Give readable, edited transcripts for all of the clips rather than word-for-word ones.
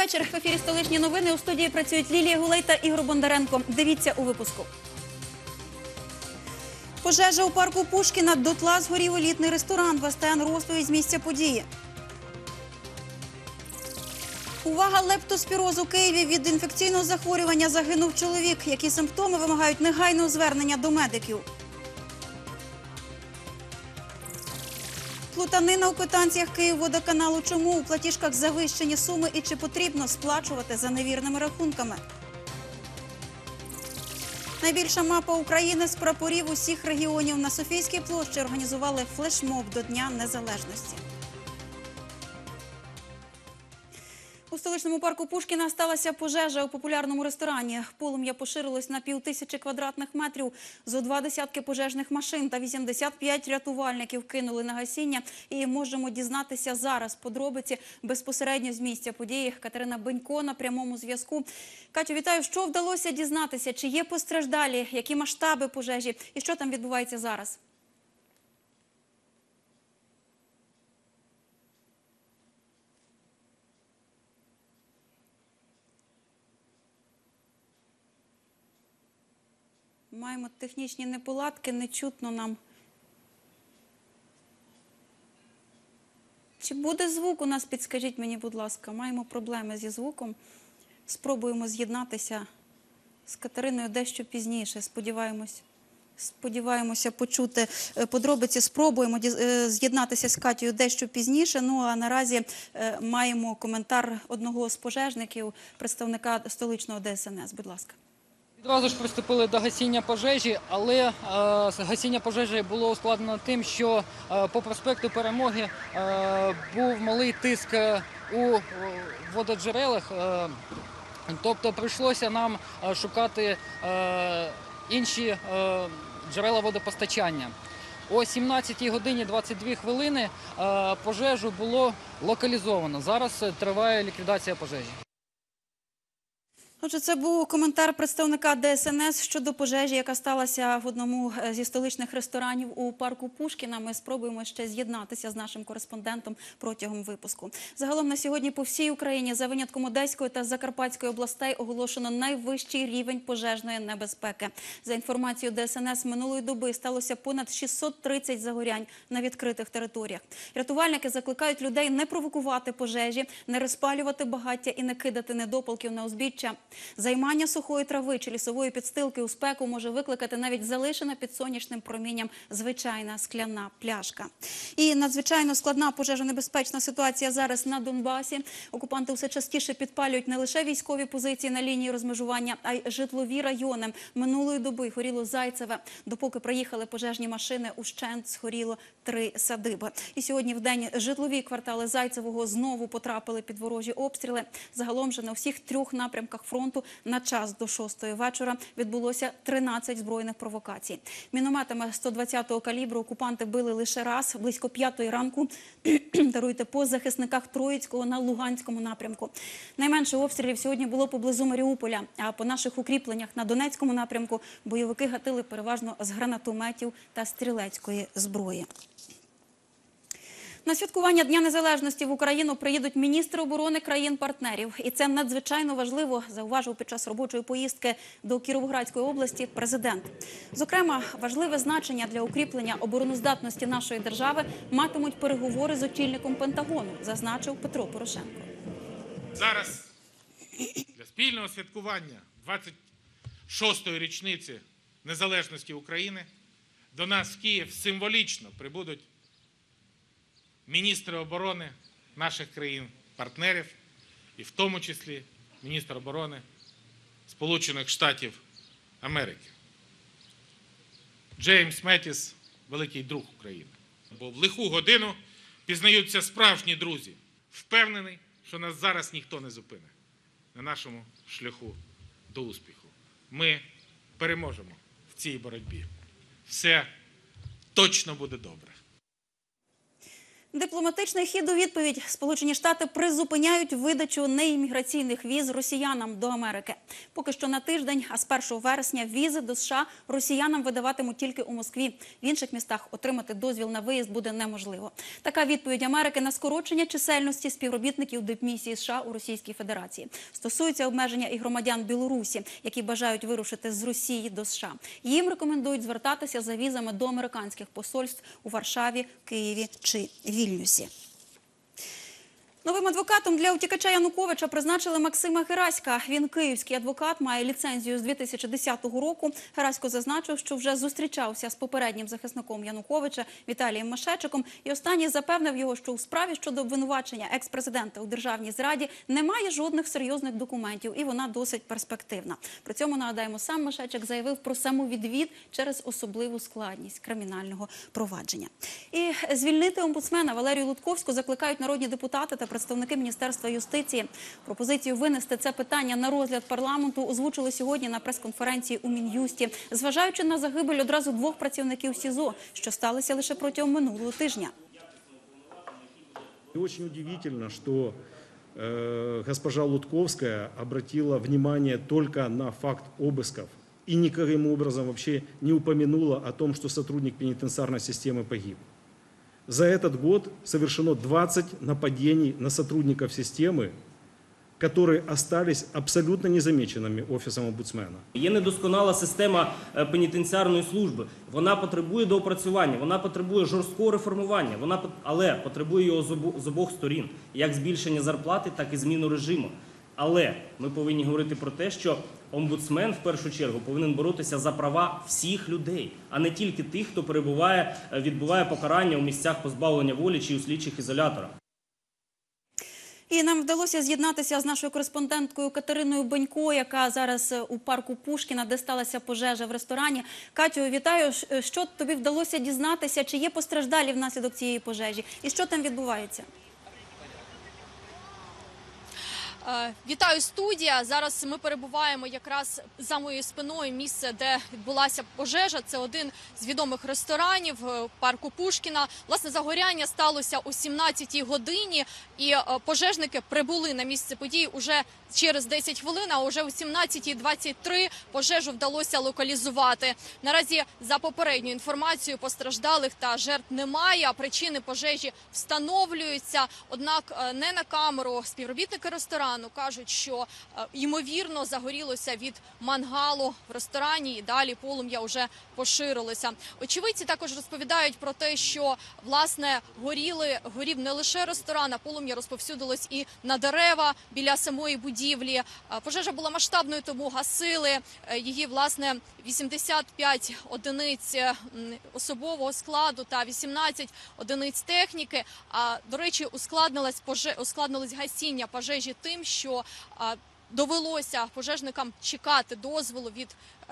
Добрий вечір. В ефірі «Столичні новини». У студії працюють Лілія Гулей та Ігор Бондаренко. Дивіться у випуску. Пожежа у парку Пушкіна. Дотла згорів елітний ресторан. В СТН розповідь з місця події. Увага! Лептоспіроз у Києві. Від інфекційного захворювання загинув чоловік. Які симптоми вимагають негайного звернення до медиків? Плутанина у квитанціях Київводоканалу. Чому у платіжках завищені суми і чи потрібно сплачувати за невірними рахунками? Найбільша мапа України з прапорів усіх регіонів. На Софійській площі організували флешмоб до Дня Незалежності. У столичному парку Пушкіна сталася пожежа у популярному ресторані. Полум'я поширилось на 5000 квадратних метрів. Зо 2 десятки пожежних машин та 85 рятувальників кинули на гасіння. І можемо дізнатися зараз подробиці безпосередньо з місця події. Катерина Бенько на прямому зв'язку. Катю, вітаю. Що вдалося дізнатися? Чи є постраждалі? Які масштаби пожежі? І що там відбувається зараз? Маємо технічні неполадки, не чутно нам. Чи буде звук у нас, підскажіть мені, будь ласка. Маємо проблеми зі звуком. Спробуємо з'єднатися з Катериною дещо пізніше. Сподіваємося почути подробиці. Спробуємо з'єднатися з Катєю дещо пізніше. Ну, а наразі маємо коментар одного з пожежників, представника столичного ДСНС. Будь ласка. Відразу ж приступили до гасіння пожежі, але гасіння пожежі було ускладнено тим, що по проспекту Перемоги був малий тиск у вододжерелах, тобто прийшлося нам шукати інші джерела водопостачання. О 17 годині 22 хвилини пожежу було локалізовано. Зараз триває ліквідація пожежі. Отже, це був коментар представника ДСНС щодо пожежі, яка сталася в одному зі столичних ресторанів у парку Пушкіна. Ми спробуємо ще з'єднатися з нашим кореспондентом протягом випуску. Загалом на сьогодні по всій Україні, за винятком Одеської та Закарпатської областей, оголошено найвищий рівень пожежної небезпеки. За інформацією ДСНС, минулої доби сталося понад 630 загорянь на відкритих територіях. Рятувальники закликають людей не провокувати пожежі, не розпалювати багаття і не кидати недопалків на узбіччя. Займання сухої трави чи лісової підстилки у спеку може викликати навіть залишена під сонячним промінням звичайна скляна пляшка. І надзвичайно складна пожежонебезпечна ситуація зараз на Донбасі. Окупанти все частіше підпалюють не лише військові позиції на лінії розмежування, а й житлові райони. Минулої доби горіло Зайцеве. Допоки приїхали пожежні машини, ущент згоріло 3 садиби. І сьогодні в день житлові квартали Зайцевого знову потрапили під ворожі обстріли. Загалом же на всіх 3 напрямках фронту на час до 6-ї вечора відбулося 13 збройних провокацій. Мінометами 120-го калібру окупанти били лише раз, близько 5-ї ранку, по захисниках Троїцького на Луганському напрямку. Найменше обстрілів сьогодні було поблизу Маріуполя, а по наших укріпленнях на Донецькому напрямку бойовики гатили переважно з гранатометів та стрілецької зброї. На святкування Дня Незалежності в Україну приїдуть міністри оборони країн-партнерів. І це надзвичайно важливо, зауважив під час робочої поїздки до Кіровоградської області президент. Зокрема, важливе значення для укріплення обороноздатності нашої держави матимуть переговори з очільником Пентагону, зазначив Петро Порошенко. Зараз для спільного святкування 26-ї річниці незалежності України до нас в Київ символічно прибудуть міністри оборони наших країн-партнерів, і в тому числі міністр оборони Сполучених Штатів Америки. Джеймс Меттіс – великий друг України. Бо в лиху годину пізнаються справжні друзі. Впевнений, що нас зараз ніхто не зупине на нашому шляху до успіху. Ми переможемо в цій боротьбі. Все точно буде добре. Дипломатичний хід у відповідь. Сполучені Штати призупиняють видачу неімміграційних віз росіянам до Америки. Поки що на тиждень, а з 1 вересня візи до США росіянам видаватимуть тільки у Москві. В інших містах отримати дозвіл на виїзд буде неможливо. Така відповідь Америки на скорочення чисельності співробітників дипмісії США у Російській Федерації. Стосується обмеження і громадян Білорусі, які бажають вирушити з Росії до США. Їм рекомендують звертатися за візами до американських посольств у Варшаві, Києві чи Вільнюсі. Новим адвокатом для утікача Януковича призначили Максима Гераська. Він київський адвокат, має ліцензію з 2010 року. Герасько зазначив, що вже зустрічався з попереднім захисником Януковича Віталієм Машечиком. І останній запевнив його, що у справі щодо обвинувачення екс-президента у державній зраді немає жодних серйозних документів і вона досить перспективна. При цьому, нагадаємо, сам Машечик заявив про самовідвід через особливу складність кримінального провадження. І звільнити омбудсмена Валерію Лутковську закликають народні депутати та представники Міністерства юстиції. Пропозицію винести це питання на розгляд парламенту озвучили сьогодні на прес-конференції у Мін'юсті, зважаючи на загибель одразу 2 працівників СІЗО, що сталося лише протягом минулого тижня. Очень удивительно, что госпожа Лутковская обратила внимание только на факт обысков и никаким образом вообще не упомянула о том, что сотрудник пенитенциарной системы погиб. За этот год совершено 20 нападений на сотрудников системы, которые остались абсолютно незамеченными Офісом омбудсмена. Є недосконала система пенітенціарної служби. Вона потребує доопрацювання, вона потребує жорсткого реформування, але потребує його з обох сторін, як збільшення зарплати, так і зміну режиму. Але ми повинні говорити про те, що омбудсмен в першу чергу повинен боротися за права всіх людей, а не тільки тих, хто відбуває покарання у місцях позбавлення волі чи у слідчих ізоляторах. І нам вдалося з'єднатися з нашою кореспонденткою Катериною Бенько, яка зараз у парку Пушкіна, де сталася пожежа в ресторані. Катю, вітаю. Що тобі вдалося дізнатися? Чи є постраждалі внаслідок цієї пожежі? І що там відбувається? Вітаю, студія. Зараз ми перебуваємо якраз за моєю спиною місце, де відбулася пожежа. Це один з відомих ресторанів парку Пушкіна. Власне, загоряння сталося о 17-й годині, і пожежники прибули на місце події уже через 10 хвилин, а уже о 17:23 пожежу вдалося локалізувати. Наразі, за попередньою інформацією, постраждалих та жертв немає, а причини пожежі встановлюються. Однак не на камеру співробітники ресторану кажуть, що ймовірно загорілося від мангалу в ресторані і далі полум'я вже поширилося. Очевидці також розповідають про те, що власне горів не лише ресторан, а полум'я розповсюдилось і на дерева біля самої будівлі. Пожежа була масштабною, тому гасили її, власне, 85 одиниць особового складу та 18 одиниць техніки. А, до речі, ускладнилось гасіння пожежі тим, що довелося пожежникам чекати дозволу від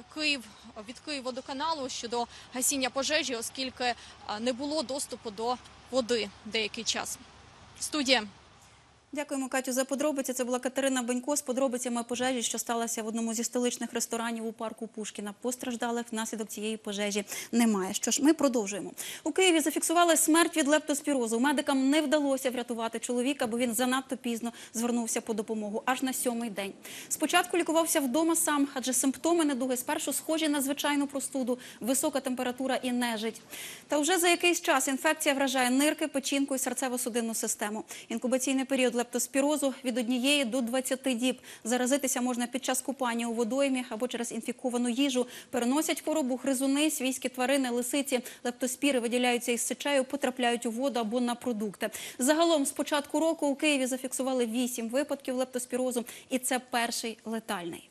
Київводоканалу щодо гасіння пожежі, оскільки не було доступу до води деякий час. Студія. Дякуємо, Катю, за подробиці. Це була Катерина Бенько з подробицями пожежі, що сталася в одному зі столичних ресторанів у парку Пушкіна. Постраждалих внаслідок цієї пожежі немає. Що ж, ми продовжуємо. У Києві зафіксували смерть від лептоспірозу. Медикам не вдалося врятувати чоловіка, бо він занадто пізно звернувся по допомогу, аж на 7-й день. Спочатку лікувався вдома сам, адже симптоми недуги спершу схожі на звичайну простуду, висока температура і нежить. Та вже за якийсь час інфекція вражає нирки, печінку і серцево-судинну систему. Інкубаційний період лептоспірозу від 1 до 20 діб. Заразитися можна під час купання у водоймі або через інфіковану їжу. Переносять хворобу гризуни, свійські тварини, лисиці. Лептоспіри виділяються із сечею, потрапляють у воду або на продукти. Загалом з початку року у Києві зафіксували 8 випадків лептоспірозу, і це перший летальний.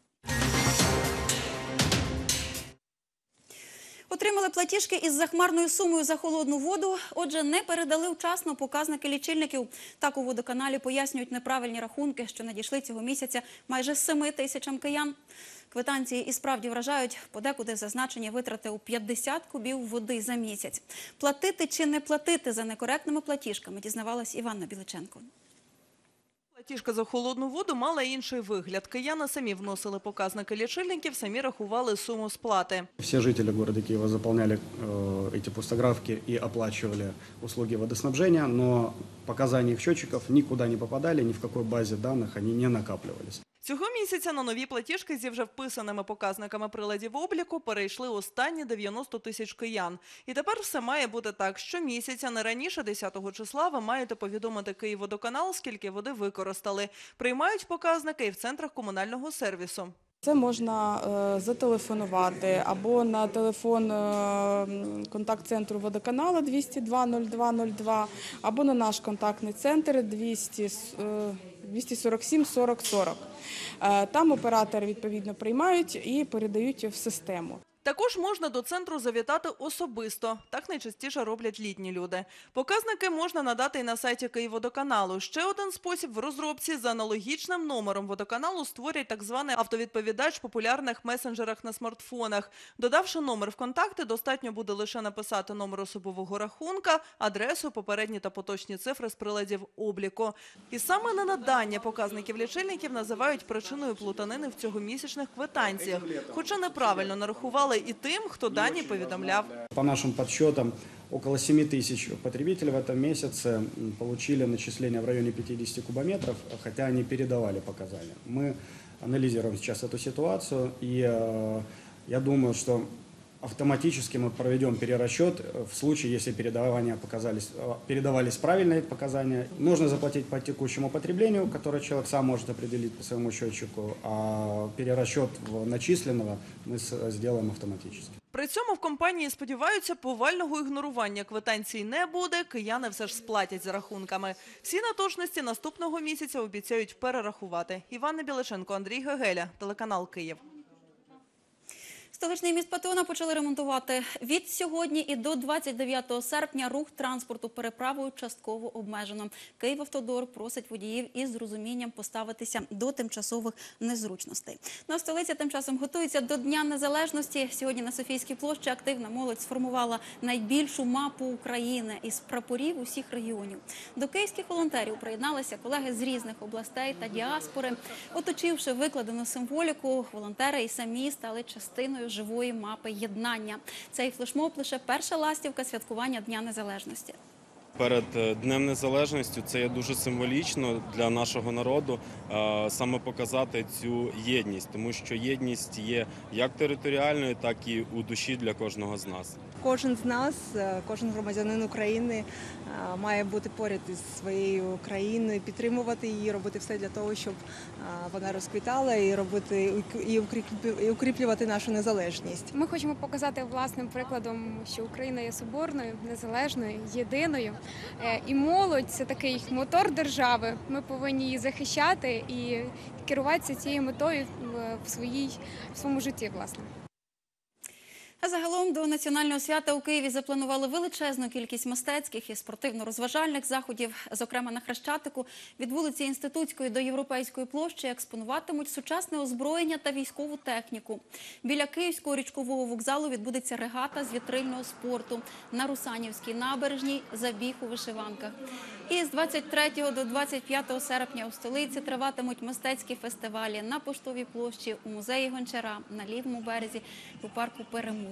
Отримали платіжки із захмарною сумою за холодну воду, отже, не передали вчасно показники лічильників. Так у водоканалі пояснюють неправильні рахунки, що надійшли цього місяця майже 7 тисячам киян. Квитанції і справді вражають, подекуди зазначені витрати у 50 кубів води за місяць. Платити чи не платити за некоректними платіжками, дізнавалась Іванна Біличенко. Платіжка за холодну воду мала інший вигляд. Кияни самі вносили показники лічильників, самі рахували суму сплати. Все жители города Киева заполняли эти пустографки и оплачивали услуги водоснабжения, но показания их счетчиков никуда не попадали, ни в какой базе данных они не накапливались. Цього місяця на нові платіжки зі вже вписаними показниками приладів обліку перейшли останні 90 тисяч киян. І тепер все має бути так. Щомісяця, не раніше 10-го числа, ви маєте повідомити Київводоканал, скільки води використали. Приймають показники і в центрах комунального сервісу. Це можна зателефонувати або на телефон контакт-центру водоканалу 202 02 02, або на наш контактний центр 247 40 40. Там оператори відповідно приймають і передають в систему. Також можна до центру завітати особисто. Так найчастіше роблять літні люди. Показники можна надати і на сайті Київводоканалу. Ще один спосіб в розробці. За аналогічним номером водоканалу створять так званий автовідповідач в популярних месенджерах на смартфонах. Додавши номер в контакти, достатньо буде лише написати номер особового рахунка, адресу, попередні та поточні цифри з приладів обліку. І саме ненадання показників лічильників називають причиною плутанини в цьогомісячних квитанціях. Хоча неправильно нарахували і тим, хто дані повідомляв. По нашим подсчетам, около 7 тысяч потребителей в этом месяце получили начисления в районе 50 кубометров, хотя они передавали показания. Мы анализируем сейчас эту ситуацию, и я думаю, что автоматически мы проведем перерасчет в случае, если передавались правильные показания. Нужно заплатить по текущему потреблению, которое человек сам может определить по своему счетчику, а перерасчет начисленного мы сделаем автоматически. При цьому в компанії сподіваються, повального ігнорування квитанцій не буде, кияни все ж сплатять за рахунками. Всі неточності наступного місяця обіцяють перерахувати. Іванна Біличенко, Андрій Гегеля, телеканал Київ. Столичний міст Патеона почали ремонтувати. Від сьогодні і до 29 серпня рух транспорту переправою частково обмежено. Київавтодор просить водіїв із розумінням поставитися до тимчасових незручностей. На столиці тим часом готується до Дня Незалежності. Сьогодні на Софійській площі активна молодь сформувала найбільшу мапу України із прапорів усіх регіонів. До київських волонтерів приєдналися колеги з різних областей та діаспори. Оточивши викладену символіку, волонтери і самі стали частиною живої мапи єднання. Цей флешмоб – лише перша ластівка святкування Дня Незалежності. Перед Днем Незалежності це є дуже символічно для нашого народу саме показати цю єдність, тому що єдність є як територіальною, так і у душі для кожного з нас. Кожен з нас, кожен громадянин України має бути поряд із своєю країною, підтримувати її, робити все для того, щоб вона розквітала і укріплювати нашу незалежність. Ми хочемо показати власним прикладом, що Україна є соборною, незалежною, єдиною. І молодь – це такий мотор держави. Ми повинні її захищати і керуватися цією метою в своєму житті, власне. А загалом до національного свята у Києві запланували величезну кількість мистецьких і спортивно-розважальних заходів. Зокрема, на Хрещатику від вулиці Інститутської до Європейської площі експонуватимуть сучасне озброєння та військову техніку. Біля Київського річкового вокзалу відбудеться регата з вітрильного спорту. На Русанівській набережній – забіг у вишиванках. І з 23 до 25 серпня у столиці триватимуть мистецькі фестивалі на Поштовій площі, у музеї Гончара, на Лівому березі і у парку Перемога.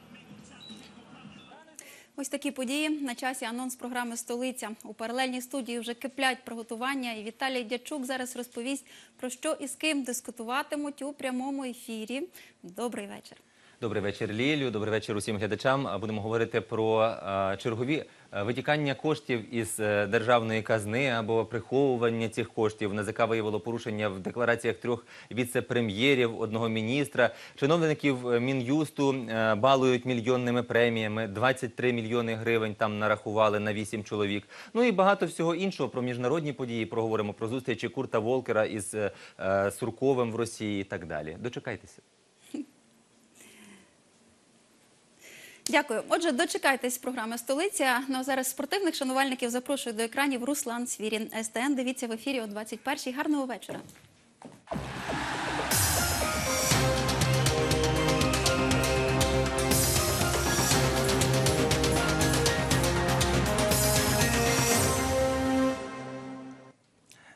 Ось такі події. На часі анонс програми «Столиця». У паралельній студії вже киплять приготування. І Віталій Дячук зараз розповість, про що і з ким дискутуватимуть у прямому ефірі. Добрий вечір. Добрий вечір, Лілю. Добрий вечір усім глядачам. Будемо говорити про чергові витікання коштів із державної казни або приховування цих коштів. НАЗК виявило порушення в деклараціях 3 віце-прем'єрів, 1 міністра. Чиновників Мін'юсту балують мільйонними преміями. 23 мільйони гривень там нарахували на 8 чоловік. Ну і багато всього іншого. Про міжнародні події проговоримо, про зустрічі Курта Волкера із Сурковим в Росії і так далі. Дочекайтеся. Дякую. Отже, дочекайтесь програми «Столиця». Ну а зараз спортивних шанувальників запрошую до екранів Руслан Свірін. СТН, дивіться в ефірі о 21-й. Гарного вечора.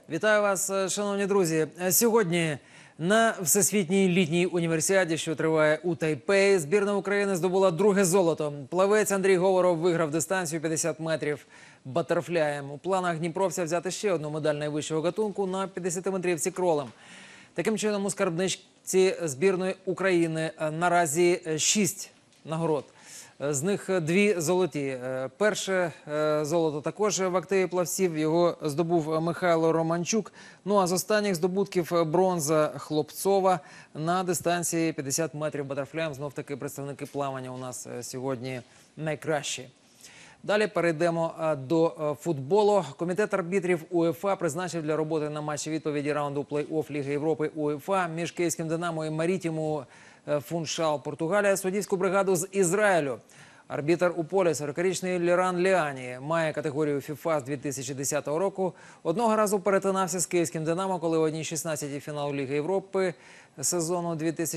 Вітаю вас, шановні друзі. Сьогодні на Всесвітній літній універсіаді, що триває у Тайпеї, збірна України здобула друге золото. Плавець Андрій Говоров виграв дистанцію 50 метрів батерфляєм. У планах дніпровця взяти ще одну медаль найвищого гатунку на 50-метрівці кролем. Таким чином, у скарбничці збірної України наразі 6 нагород. З них 2 золоті. Перше золото також в активі плавців. Його здобув Михайло Романчук. Ну а з останніх здобутків бронза Хлопцова на дистанції 50 метрів батерфляєм. Знов таки представники плавання у нас сьогодні найкращі. Далі перейдемо до футболу. Комітет арбітрів УЄФА призначив для роботи на матчі відповіді раунду плей-офф Ліги Європи УЄФА між Київським «Динамо» і Марітіму Фуншал Португалія суддівську бригаду з Ізраїлю. Арбітр у полі 40-річний Ліран Ліані має категорію ФІФА з 2010 року. Одного разу перетинався з Київським «Динамо», коли у 1/16 фіналу Ліги Європи сезону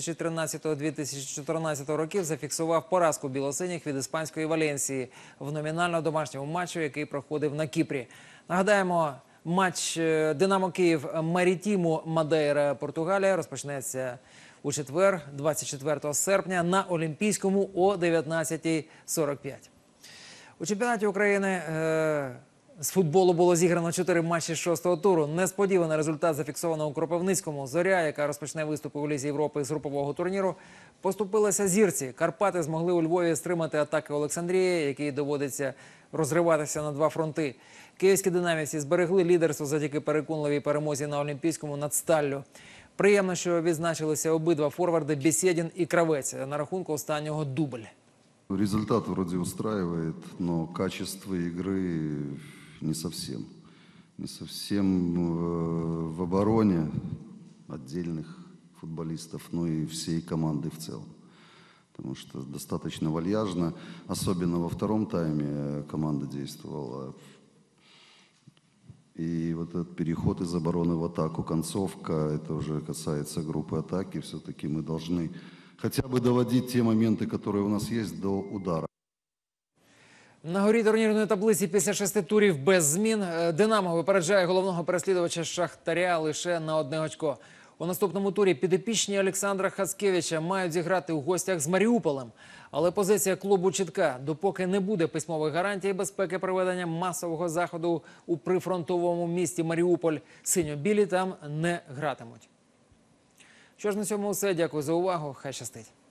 2013-2014 років зафіксував поразку білосиніх від іспанської Валенсії в номінально домашньому матчі, який проходив на Кіпрі. Нагадаємо, матч «Динамо Київ» Марітіму Мадейра Португалія розпочнеться у четвер, 24 серпня, на Олімпійському о 19:45. У чемпіонаті України з футболу було зіграно 4 матчі 6-го туру. Несподіваний результат зафіксовано у Кропивницькому. «Зоря», яка розпочне виступи у Лізі Європи з групового турніру, поступилася «Зірці». Карпати змогли у Львові стримати атаки Олександрії, якій доводиться розриватися на 2 фронти. Київські динамівці зберегли лідерство завдяки переконливій перемозі на Олімпійському над Сталлю. Приємно, що відзначилися обидва форварди Бєсєдін і Кравець. На рахунку останнього дубль. Результат вроде устраивает, но качество игры не совсем. Не совсем в обороне отдельных футболистов, но и всей команды в целом. Потому что достаточно вальяжно, особенно во втором тайме команда действовала. И вот этот переход из обороны в атаку, концовка, это уже касается группы атаки. Все-таки мы должны хотя бы доводить те моменты, которые у нас есть, до удара. На горі турнірної таблиці після 6 турів без змін «Динамо» випереджає головного переслідувача «Шахтаря» лише на 1 очко. У наступному турі підопічні Олександра Хацкевича мають зіграти у гостях з Маріуполем. Але позиція клубу чітка. Допоки не буде письмових гарантій безпеки проведення масового заходу у прифронтовому місті Маріуполь, синьо-білі там не гратимуть. Що ж, на цьому все. Дякую за увагу. Хай щастить.